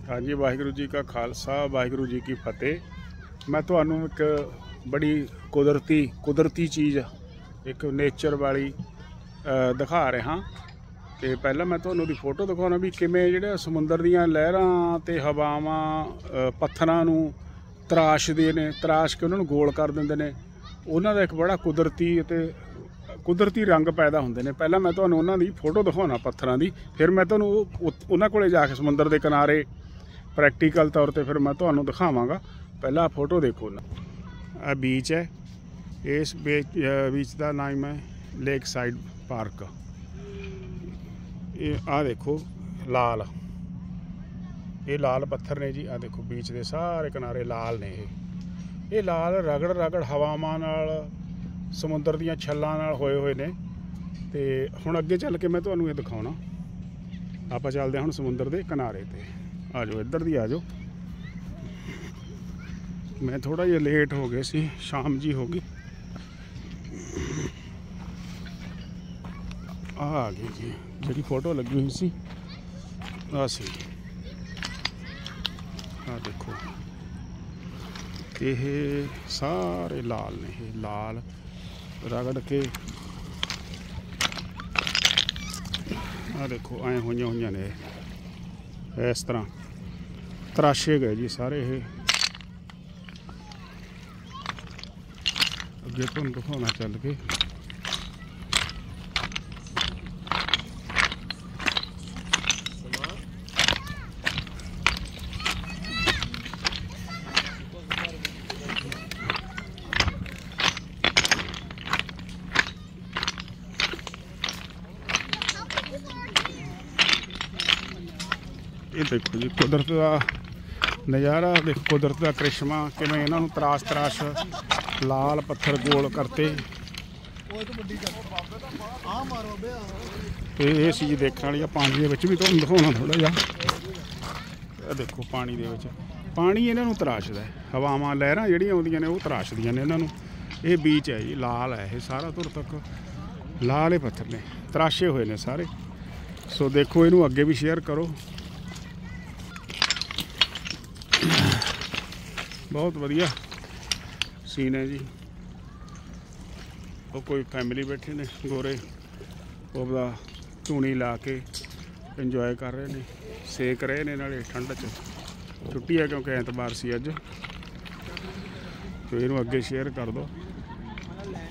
हाँ जी, वाहिगुरू जी का खालसा वाहिगुरू जी की फतेह। मैं तुहानू एक बड़ी कुदरती चीज़ एक नेचर वाली दिखा रहा। तो पहला मैं तुहानू दी फोटो दिखाना भी किवें जिहड़े समुंदर दीयां लहरां ते हवावां पत्थरां नू तराशदे ने, तराश के उन्होंने गोल कर दिंदे ने। उन्हां दा एक बड़ा कुदरती रंग पैदा होंदे ने। पहला मैं तुहानू उन्हां दी फोटो दिखाना पत्थरां दी, फिर मैं तुहानू उन्हां कोले जाके समुंदर के किनारे प्रैक्टिकल तौर पर फिर मैं तुहानू दिखावांगा। पहला फोटो देखो ना, आ बीच है। इस बीच का नाम है लेक साइड पार्क। ये आ देखो लाल, ये लाल पत्थर ने जी। आ देखो बीच के सारे किनारे लाल ने। ये लाल रगड़ हवावां नाल समुंदर दीयां छल्लां नाल होए हुए ने। ते हुण अगे चल के मैं तुहानू ये दिखाउणा। आपां चलदे हुण समुंदर के किनारे ते। आ जाओ इधर दी आ जाओ। मैं थोड़ा जिहा लेट हो गया सी, शाम जी हो गई। आ गई जी जी फोटो लगी हुई सी। आ सी, आ देखो ये सारे लाल ने। ये लाल रगड़ के आ देखो आए हुई ने। इस तरह तराशे गए जी सारे। ये अगे तुहानू दिखाना चल के। ये देखो जी कुदरत का नज़ारा, देखो कुदरत का करिश्मा किवें इन्हां नूं तराश लाल पत्थर गोल करते। तो ये चीज़ देखने वाली। पानी के विच भी तुहानूं दिखाउणा थोड़ा जिहा। देखो पानी दे विच पानी इन्हां नूं तराशदा है। हवावां लहरां जिहड़ियां आउंदियां ने वो तराशदियां ने इन्हां नूं। ये बीच है जी, लाल है। ये सारा धुर तक लाल ही पत्थर ने, तराशे हुए ने सारे। सो देखो इनू अगे भी शेयर करो। बहुत वधिया सीन है जी। वो कोई फैमिली बैठे ने गोरे, वो अपना धूनी ला के इंजॉय कर रहे हैं, सेक रहे हैं। नाले ठंड च छुट्टी है क्योंकि एतबार सी अज। तो इनू अगे शेयर कर दो।